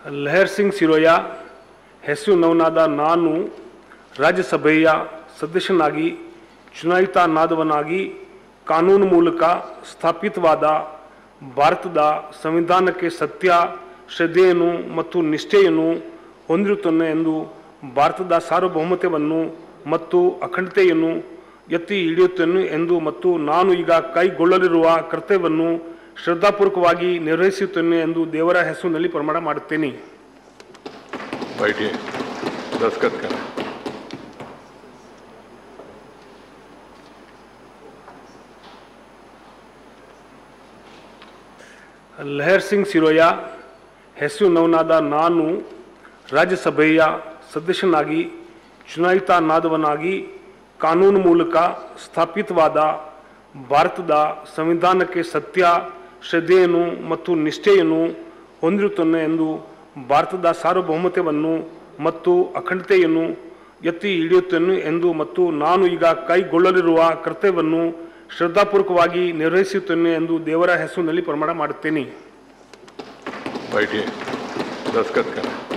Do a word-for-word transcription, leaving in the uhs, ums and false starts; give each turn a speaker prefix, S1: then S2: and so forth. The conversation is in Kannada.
S1: ಲಹರ್ ಸಿಂಗ್ ಸಿರೋಯಾ ಹೆಸರಿನವನಾದ ನಾನು ರಾಜ್ಯಸಭೆಯ ಸದಸ್ಯನಾಗಿ ಚುನಾಯಿತನಾದವನಾಗಿ ಕಾನೂನು ಮೂಲಕ ಸ್ಥಾಪಿತವಾದ ಭಾರತದ ಸಂವಿಧಾನಕ್ಕೆ ಸತ್ಯ ಶ್ರದ್ಧೆಯನ್ನು ಮತ್ತು ನಿಷ್ಠೆಯನ್ನು ಹೊಂದಿರುತ್ತೇನೆ ಎಂದು ಭಾರತದ ಸಾರ್ವಭೌಮತ್ವವನ್ನು ಮತ್ತು ಅಖಂಡತೆಯನ್ನು ಎತ್ತಿ ಹಿಡಿಯುತ್ತೇನೆ ಎಂದು ಮತ್ತು ನಾನು ಈಗ ಕೈಗೊಳ್ಳಲಿರುವ ಕರ್ತವ್ಯವನ್ನು ಶ್ರದ್ಧಾಪೂರ್ವಕವಾಗಿ ನಿರ್ವಹಿಸುತ್ತೇನೆ ಎಂದು ದೇವರ ಹೆಸರಿನಲ್ಲಿ ಪ್ರಮಾಣ ಮಾಡುತ್ತೇನೆ. ಲಹರ್ ಸಿಂಗ್ ಸಿರೋಯಾ ಹೆಸರಿನವನಾದ ನಾನು ರಾಜ್ಯಸಭೆಯ ಸದಸ್ಯನಾಗಿ ಚುನಾಯಿತನಾದವನಾಗಿ ಕಾನೂನು ಮೂಲಕ ಸ್ಥಾಪಿತವಾದ ಭಾರತದ ಸಂವಿಧಾನಕ್ಕೆ ಸತ್ಯ ಶ್ರದ್ಧೆಯನ್ನು ಮತ್ತು ನಿಷ್ಠೆಯನ್ನು ಹೊಂದಿರುತ್ತೇನೆ ಎಂದು ಭಾರತದ ಸಾರ್ವಭೌಮತ್ವವನ್ನು ಮತ್ತು ಅಖಂಡತೆಯನ್ನು ಎತ್ತಿ ಹಿಡಿಯುತ್ತೇನೆ ಎಂದು ಮತ್ತು ನಾನು ಈಗ ಕೈಗೊಳ್ಳಲಿರುವ ಕರ್ತವ್ಯವನ್ನು ಶ್ರದ್ಧಾಪೂರ್ವಕವಾಗಿ ನಿರ್ವಹಿಸುತ್ತೇನೆ ಎಂದು ದೇವರ ಹೆಸರಿನಲ್ಲಿ ಪ್ರಮಾಣ ಮಾಡುತ್ತೇನೆ.